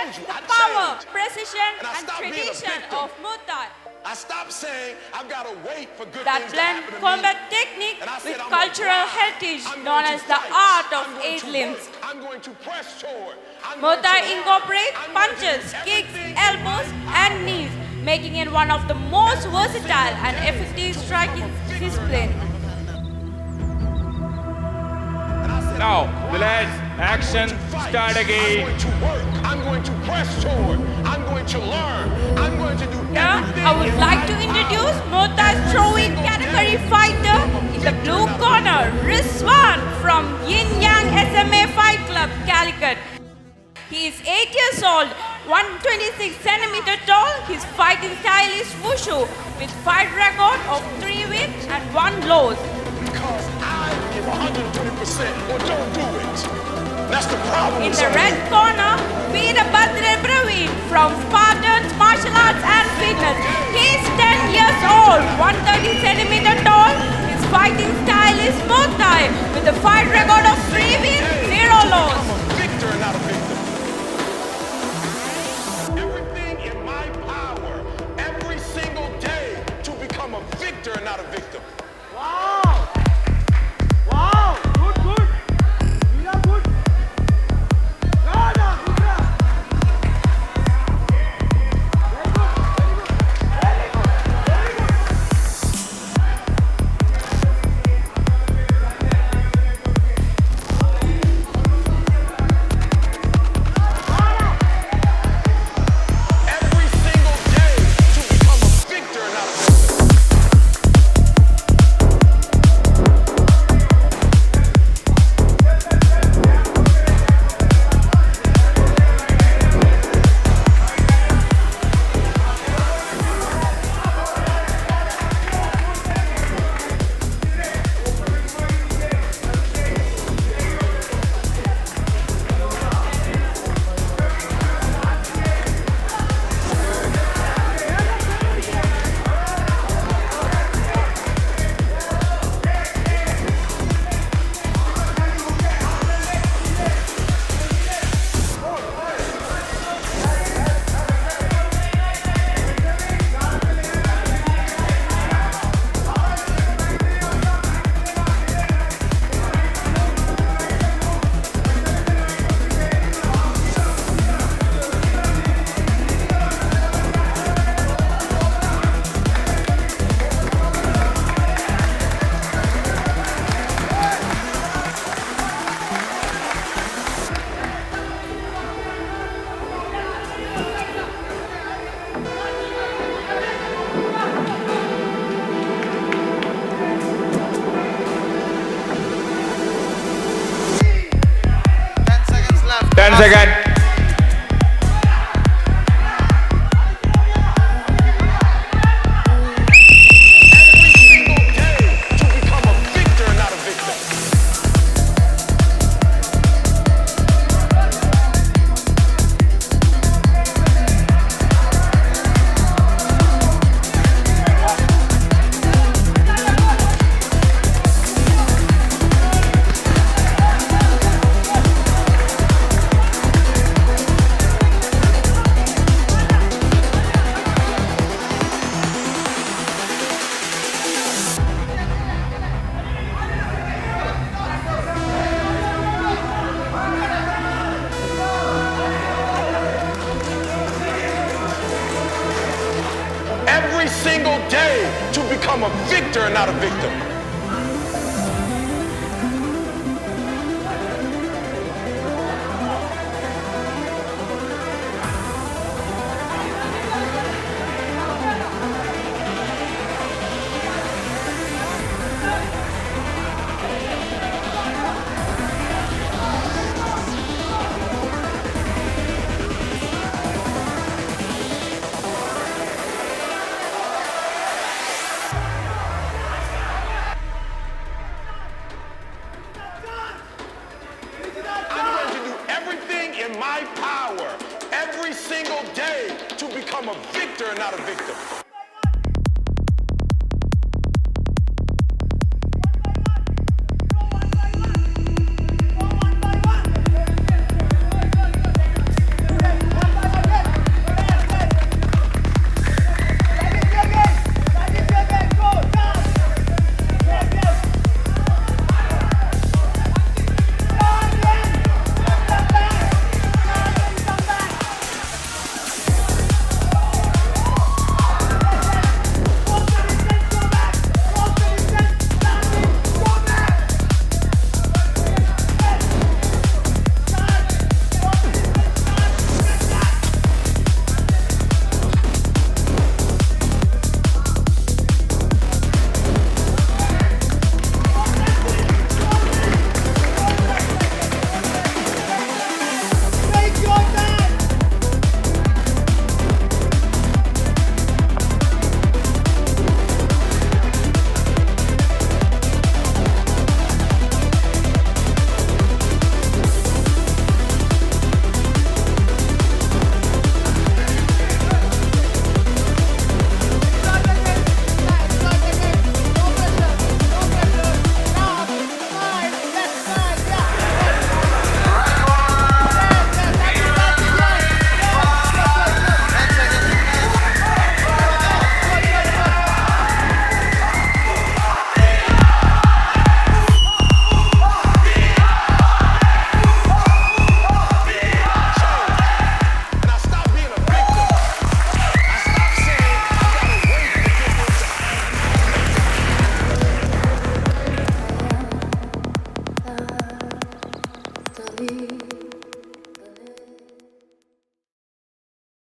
the power, precision and tradition of Muay Thai. I stopped saying I've got to wait for good That things blend to happen to combat me. technique And I said, with I'm gonna cultural fly. heritage I'm known going as to the fight. art of I'm going 8 to limbs. work. I'm going to press forward. I'm Muay going Thai to learn. incorporates I'm going to do punches, kicks, everything elbows and knees, making it one of the most versatile and effective striking disciplines. Now, let's action start again. I'm going to work. I'm going to press forward. I'm going to learn. I'm going to do Here, everything. I would like to introduce Muay Thai's throwing category fighter in the blue corner, Rizwan from Yin Yang SMA Fight Club, Calicut. He is 8 years old, 126 centimeters tall. His fighting style is wushu with fight record of 3 wins and 1 loss. Because I give 120% or don't do it. That's the problem. In the red corner, Veerabhadra Praveen from Spartans Martial Arts and Fitness. He is 10 years old, 130 centimeters tall. His fighting style is Muay Thai with a fight record of 3 wins, 0 loss. I'm a victor, not a victim. Everything in my power, every single day, to become a victor, not a victim. Wow! Wow! Good, good! You are good! Rana, good job! Very good, very good, very good, Every single day, to become a victor, not a victim. Ten seconds. Every single day, to become a victor, not a victim. Every single day, to become a victor, not a victim. In my power every single day to become a victor, not a victim.